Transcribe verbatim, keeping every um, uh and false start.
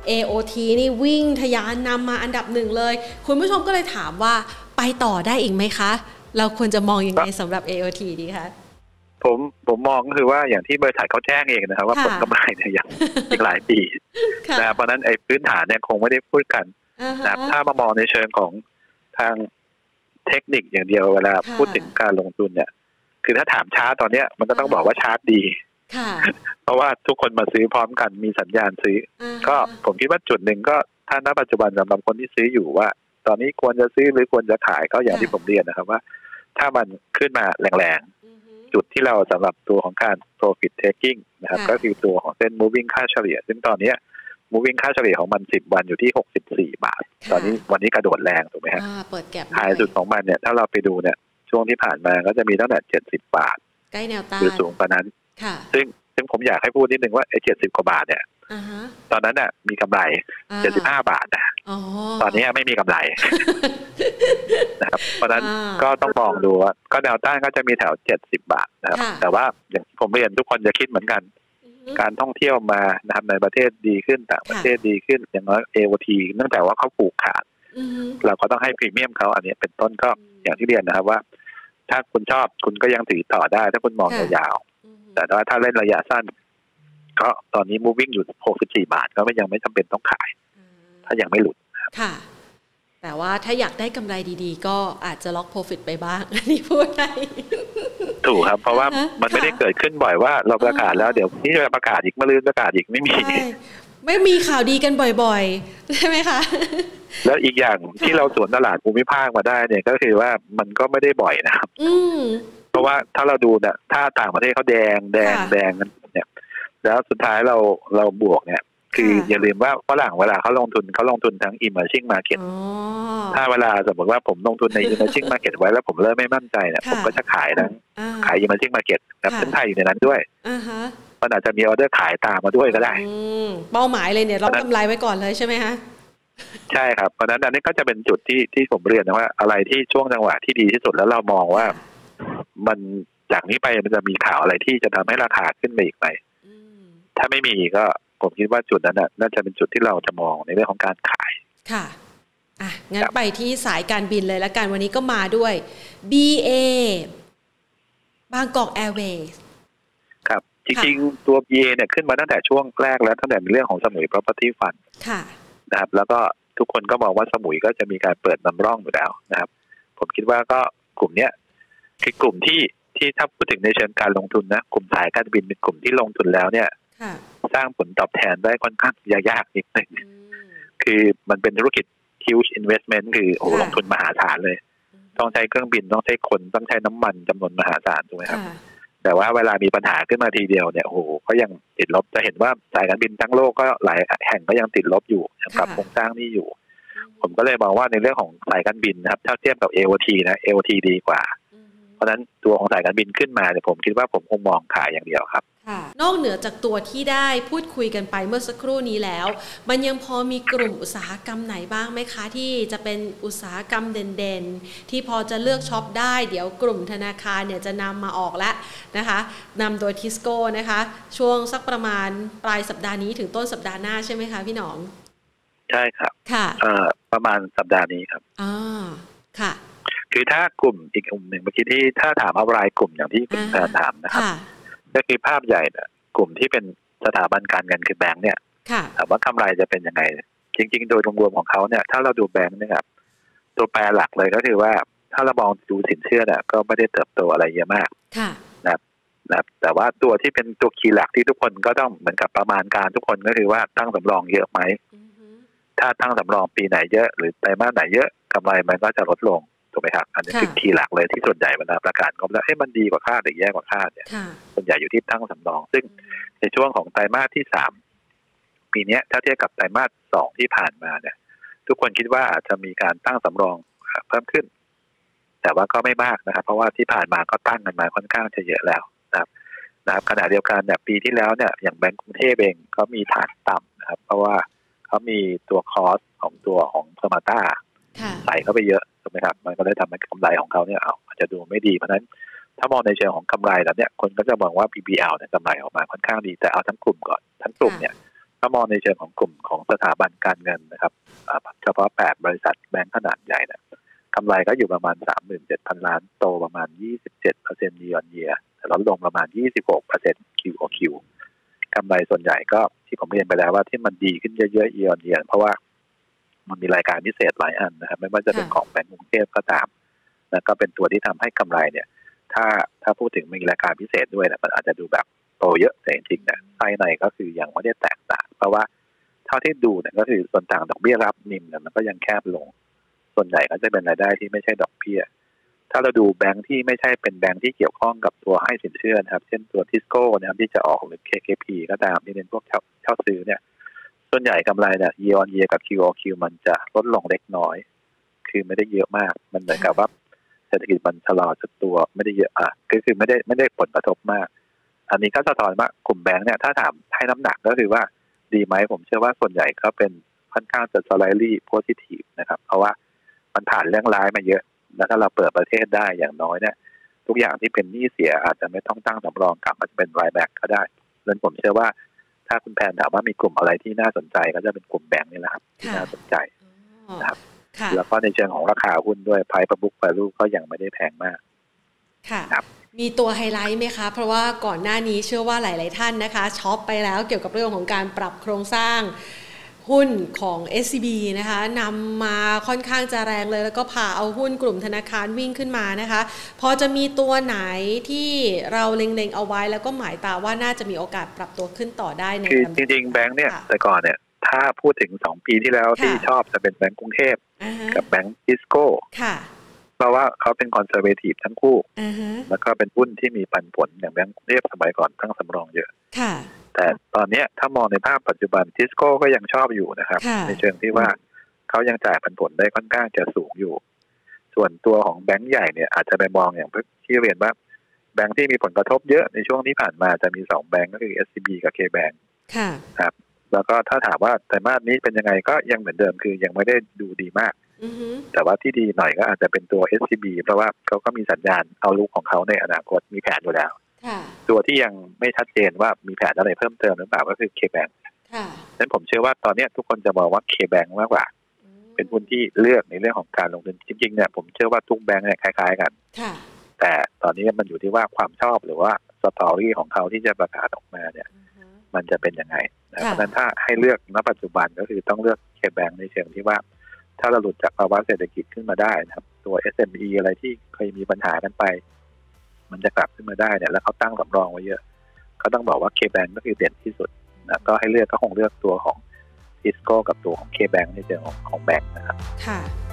เอ โอ ที นี่วิ่งทะยานนำมาอันดับหนึ่งเลยคุณผู้ชมก็เลยถามว่าไปต่อได้อีกไหมคะเราควรจะมองยังไงสำหรับ เอ โอ ที ดีคะผมผมมองก็คือว่าอย่างที่บริษัทเขาแจ้งเองนะครับว่าผลกำไรเนี่ยยังอีกหลายปีนะเพราะนั้นไอ้พื้นฐานเนี่ยคงไม่ได้พูดกันนะถ้ามามองในเชิงของทางเทคนิคอย่างเดียวเวลาพูดถึงการลงทุนเนี่ยคือถ้าถามชาร์ตตอนเนี้ยมันก็ต้องบอกว่าชาร์ตดีเพราะว่าทุกคนมาซื้อพร้อมกันมีสัญญาณซื้อก็ผมคิดว่าจุดหนึ่งก็ถ้าณปัจจุบันสำหรับคนที่ซื้ออยู่ว่าตอนนี้ควรจะซื้อหรือควรจะขายก็อย่างที่ผมเรียนนะครับว่าถ้ามันขึ้นมาแรงๆจุดที่เราสำหรับตัวของการ profit taking นะครับก็คือตัวของเส้น moving ค่าเฉลี่ยซึ่งตอนนี้ moving ค่าเฉลี่ยของมันสิบวันอยู่ที่หกสิบสี่บาทตอนนี้วันนี้กระโดดแรงถูกไหมครับเปิดแก็บท้ายสุดของมันเนี่ยถ้าเราไปดูเนี่ยช่วงที่ผ่านมาก็จะมีตั้งแต่เจ็ดสิบบาทใกล้แนวต้านหรือสูงกว่านั้นซึ่งซึ่งผมอยากให้พูดนิดนึงว่าไอ้เจ็ดสิบกว่าบาทเนี่ยตอนนั้นน่ะมีกำไรเจ็ดสิบห้าบาทนะตอนนี้ไม่มีกำไรนะครับเพราะนั้นก็ต้องมองดูว่าก็แนวต้านก็จะมีแถวเจ็ดสิบบาทนะครับแต่ว่าอย่างผมเรียนทุกคนจะคิดเหมือนกันการท่องเที่ยวมานะครับในประเทศดีขึ้นต่างประเทศดีขึ้นอย่างน้อย เอ โอ ที เนื่องจากว่าเขาผูกขาดเราก็ต้องให้พรีเมียมเขาอันนี้เป็นต้นก็อย่างที่เรียนนะครับว่าถ้าคุณชอบคุณก็ยังถือต่อได้ถ้าคุณมองยาวๆแต่ว่าถ้าเล่นระยะสั้นก็ตอนนี้ moving อยู่หกสิบสี่บาทก็ยังไม่จำเป็นต้องขายถ้ายังไม่หลุดค่ะแต่ว่าถ้าอยากได้กำไรดีๆก็อาจจะล็อก profit ไปบ้างอันนี้พูดได้ถูกครับเพราะว่ามันไม่ได้เกิดขึ้นบ่อยว่าเราประกาศแล้วเดี๋ยวนี่จะประกาศอีกมะรืนประกาศอีกไม่มีไม่มีข่าวดีกันบ่อยๆใช่ไหมคะแล้วอีกอย่างที่เราสวนตลาดภูมิภาคมาได้เนี่ยก็คือว่ามันก็ไม่ได้บ่อยนะครับเพราะว่าถ้าเราดูเนี่ยถ้าต่างประเทศเขาแดงแดงแดงกันเนี่ยแล้วสุดท้ายเราเราบวกเนี่ยคืออย่าลืมว่าฝรั่งเวลาเขาลงทุนเขาลงทุนทั้ง emerging market ถ้าเวลาสมมติว่าผมลงทุนใน emerging market ไว้แล้วผมเริ่มไม่มั่นใจเนี่ยผมก็จะขายทั้งขาย emerging market กับทั้งไทยอยู่ในนั้นด้วยมันอาจจะมีออเดอร์ขายตามมาด้วยก็ได้เป้าหมายเลยเนี่ยเรากำไรไว้ก่อนเลยใช่ไหมฮะใช่ครับเพราะนั้นอันนี้ก็จะเป็นจุดที่ที่ผมเรียนนะว่าอะไรที่ช่วงจังหวะที่ดีที่สุดแล้วเรามองว่ามันจากนี้ไปมันจะมีข่าวอะไรที่จะทำให้ราคาขึ้นไปอีกไหมถ้าไม่มีก็ผมคิดว่าจุดนั้นน่าจะเป็นจุดที่เราจะมองในเรื่องของการขายค่ะอ่ะงั้นไปที่สายการบินเลยละกันวันนี้ก็มาด้วย บี เอ บางกอกแอร์เวย์ครับจริงๆตัว บี เอ เนี่ยขึ้นมาตั้งแต่ช่วงแรกแล้วตั้งแต่ในเรื่องของสมุย property fund ค่ะนะครับแล้วก็ทุกคนก็มองว่าสมุยก็จะมีการเปิดนำร่องอยู่แล้วนะครับผมคิดว่าก็กลุ่มเนี้ยคือกลุ่มที่ที่ถ้าพูดถึงในเชิงการลงทุนนะกลุ่มสายการบินเป็นกลุ่มที่ลงทุนแล้วเนี่ยสร้างผลตอบแทนได้ค่อนข้างยากนิดนึงคือมันเป็นธุรกิจ huge investment คือโอ้ลงทุนมหาศาลเลยต้องใช้เครื่องบินต้องใช้คนต้องใช้น้ำมันจำนวนมหาศาลถูกไหมครับแต่ว่าเวลามีปัญหาขึ้นมาทีเดียวเนี่ยโอ้โหก็ยังติดลบจะเห็นว่าสายการบินทั้งโลกก็หลายแห่งก็ยังติดลบอยู่กับโครงสร้างนี้อยู่ผมก็เลยมองว่าในเรื่องของสายการบินนะครับถ้าเทียบกับ เอ โอ ที นะ เอ โอ ที ดีกว่าเพราะฉะนั้นตัวของสายการบินขึ้นมาเนี่ยผมคิดว่าผมคงมองขายอย่างเดียวครับนอกเหนือจากตัวที่ได้พูดคุยกันไปเมื่อสักครู่นี้แล้วมันยังพอมีกลุ่มอุตสาหกรรมไหนบ้างไหมคะที่จะเป็นอุตสาหกรรมเด่นๆที่พอจะเลือกช็อปได้เดี๋ยวกลุ่มธนาคารเนี่ยจะนำมาออกแล้วนะคะนำโดยทิสโก้นะคะช่วงสักประมาณปลายสัปดาห์นี้ถึงต้นสัปดาห์หน้าใช่ไหมคะพี่หนองใช่ครับค่ะเอ่อประมาณสัปดาห์นี้ครับอ่าค่ะคือถ้ากลุ่มอีกกลุ่มหนึ่งเมื่อกี้ที่ถ้าถามเอารายกลุ่มอย่างที่คุณแพนถามนะครับก็คือภาพใหญ่เนี่ยกลุ่มที่เป็นสถาบันการเงินคือแบงก์เนี่ยถามว่ากำไรจะเป็นยังไงจริงๆโดยรวมๆของเขาเนี่ยถ้าเราดูแบงก์เนี่ยครับตัวแปรหลักเลยก็คือว่าถ้าเรามองดูสินเชื่อเนี่ยก็ไม่ได้เติบโตอะไรเยอะมากนะครับนะแต่ว่าตัวที่เป็นตัวคีย์หลักที่ทุกคนก็ต้องเหมือนกับประมาณการทุกคนก็คือว่าตั้งสำรองเยอะไหมถ้าตั้งสำรองปีไหนเยอะหรือไตรมาสไหนเยอะกำไรมันก็จะลดลงถูกไหมครับอันนี้คือคีย์หลักเลยที่ส่วนใหญ่เวลาประกาศงบแล้วเอ๊ะมันดีกว่าคาดหรือแย่กว่าคาดเนี่ยส่วนใหญ่อยู่ที่ตั้งสำรองซึ่งในช่วงของไตรมาสที่สามปีนี้ถ้าเทียบกับไตรมาสสองที่ผ่านมาเนี่ยทุกคนคิดว่าอาจจะมีการตั้งสำรองเพิ่มขึ้นแต่ว่าก็ไม่มากนะครับเพราะว่าที่ผ่านมาก็ตั้งกันมาค่อนข้างจะเยอะแล้วนะครับนะครับขณะเดียวกันเนี่ยปีที่แล้วเนี่ยอย่างแบงก์กรุงเทพเองก็มีฐานต่ำนะครับเพราะว่าเขามีตัวคอสของตัวของสมาร์ต้าใส่เข้าไปเยอะถูกไหมครับมันก็เลยทำให้กำไรของเขาเนี่ยอาจจะดูไม่ดีเพราะนั้นถ้ามองในเชิงของกำไรแล้วเนี่ยคนก็จะมองว่า พี บี แอล เนี่ยกำไรออกมาค่อนข้างดีแต่เอาทั้งกลุ่มก่อนทั้งกลุ่มเนี่ย ก็ามองในเชิงของกลุ่มของสถาบันการเงินนะครับเฉพาะแปดบริษัทแบงก์ขนาดใหญ่เนี่ยกำไรก็อยู่ประมาณ สามหมื่นเจ็ดพัน ล้านโตประมาณ ยี่สิบเจ็ดเปอร์เซ็นต์ year on year แต่ลดลงประมาณ ยี่สิบหกเปอร์เซ็นต์ Q O Q กำไรส่วนใหญ่ก็ที่ผมเรียนไปแล้วว่าที่มันดีขึ้นเยอะๆ year on year เพราะว่ามันมีรายการพิเศษหลายอันนะครับไม่ว่าจะเป็นของแบงก์กรุงเทพก็ตามแล้วก็เป็นตัวที่ทำให้กำไรเนี่ยถ้าถ้าพูดถึงมีรายการพิเศษด้วยนะมันอาจจะดูแบบโตเยอะแต่จริงๆเนี่ยไส้ในก็คือยังไม่ได้แตกต่างเพราะว่าเท่าที่ดูเนี่ยก็คือส่วนต่างดอกเบี้ยรับนิมเนี่ยมันก็ยังแคบลงส่วนใหญ่ก็จะเป็นรายได้ที่ไม่ใช่ดอกเบี้ยถ้าเราดูแบงค์ที่ไม่ใช่เป็นแบงค์ที่เกี่ยวข้องกับตัวให้สินเชื่อนะครับเช่นตัวทิสโก้นะครับที่จะออกหรือ เค เค พี ก็ตามที่เป็นพวกเช่าเช่าซื้อเนี่ยส่วนใหญ่กำไรเนี่ย year on year กับ Q O Q มันจะลดลงเล็กน้อยคือไม่ได้เยอะมากมันเหมือนกับว่าเศรษฐกิจมันชะลอจุดตัวไม่ได้เยอะอ่ะก็คือไม่ได้ไม่ได้ผลกระทบมากอันนี้ก็สะท้อนว่ากลุ่มแบงค์เนี่ยถ้าถามให้น้ำหนักก็คือว่าดีไหมผมเชื่อว่าส่วนใหญ่ก็เป็นค่อนข้างจะ slightly positive นะครับเพราะว่ามันผ่านเรื่องร้ายมาเยอะแล้วถ้าเราเปิดประเทศได้อย่างน้อยเนี่ยทุกอย่างที่เป็นหนี้เสียอาจจะไม่ต้องตั้งสำรองกลับมันจะเป็น buyback ก็ได้ดังนั้นผมเชื่อว่าถ้าคุณแพนถามว่ามีกลุ่มอะไรที่น่าสนใจก็จะเป็นกลุ่มแบงค์นี่แหละครับที่น่าสนใจนะครับแล้วก็ในเชิงของราคาหุ้นด้วย Price per book value ก็ยังไม่ได้แพงมากค่ะมีตัวไฮไลท์ไหมคะเพราะว่าก่อนหน้านี้เชื่อว่าหลายๆท่านนะคะช็อปไปแล้วเกี่ยวกับเรื่องของการปรับโครงสร้างหุ้นของ เอส ซี บี นะคะนำมาค่อนข้างจะแรงเลยแล้วก็พาเอาหุ้นกลุ่มธนาคารวิ่งขึ้นมานะคะพอจะมีตัวไหนที่เราเล็งๆเอาไว้แล้วก็หมายตาว่าน่าจะมีโอกาสปรับตัวขึ้นต่อได้ในคือจริงๆแบงค์เนี่ยแต่ก่อนเนี่ยถ้าพูดถึงสองปีที่แล้วที่ชอบจะเป็นแบงก์กรุงเทพกับแบงก์ทิสโก้เพราะว่าเขาเป็นคอนเซอร์เวทีฟทั้งคู่แล้วก็เป็นหุ้นที่มีปันผลอย่างแบงก์กรุงเทพสมัยก่อนตั้งสำรองเยอะแต่ตอนนี้ถ้ามองในภาพปัจจุบันทิสโก้ก็ยังชอบอยู่นะครับในเชิงที่ว่าเขายังจ่ายปันผลได้ค่อนข้างจะสูงอยู่ส่วนตัวของแบงก์ใหญ่เนี่ยอาจจะไปมองอย่างที่เรียนว่าแบงก์ที่มีผลกระทบเยอะในช่วงที่ผ่านมาจะมีสองแบงก์ก็คือ เอส ซี บี กับ K-Bank ครับแล้วก็ถ้าถามว่าไตรมาสนี้เป็นยังไงก็ยังเหมือนเดิมคือยังไม่ได้ดูดีมากแต่ว่าที่ดีหน่อยก็อาจจะเป็นตัว เอส ซี บี เพราะว่าเขาก็มีสัญญาณเอาลุกของเขาในอนาคตมีแผนอยู่แล้วตัวที่ยังไม่ชัดเจนว่ามีแผนอะไรเพิ่มเติมหรือเปล่าก็คือ K-Bank ฉะนั้นผมเชื่อว่าตอนนี้ทุกคนจะมองว่า K-Bank มากกว่าเป็นหุ้นที่เลือกในเรื่องของการลงทุนจริงๆเนี่ยผมเชื่อว่าทุกแบงก์เนี่ยคล้ายๆกันแต่ตอนนี้มันอยู่ที่ว่าความชอบหรือว่าสตอรี่ของเขาที่จะประกาศออกมาเนี่ยมันจะเป็นยังไงเพราะฉะนั้นถ้าให้เลือกณปัจจุบันก็คือต้องเลือก K-Bank ในเชิงที่ว่าถ้าเราหลุดจากภาวะเศรษฐกิจขึ้นมาได้นะครับตัว เอส เอ็ม อี อะไรที่เคยมีปัญหากันไปมันจะกลับขึ้นมาได้เนี่ยแล้วเขาตั้งสำรองไว้เยอะเขาต้องบอกว่า K-Bank ก็คือเด่นที่สุดนะก็ให้เลือกก็คงเลือกตัวของ Tisco กับตัวของ K-Bank ในเชิงของของแบงค์นะครับค่ะ